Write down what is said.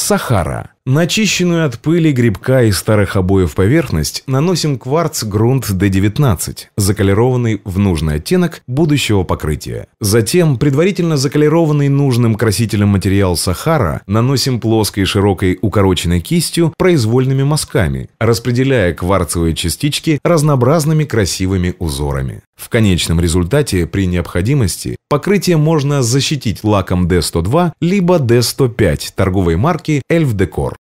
Сахара. На очищенную от пыли, грибка и старых обоев поверхность наносим кварц грунт D19, заколированный в нужный оттенок будущего покрытия. Затем предварительно заколированный нужным красителем материал Сахара наносим плоской широкой укороченной кистью произвольными мазками, распределяя кварцевые частички разнообразными красивыми узорами. В конечном результате, при необходимости, покрытие можно защитить лаком D102 либо D105 торговой марки Elf Decor.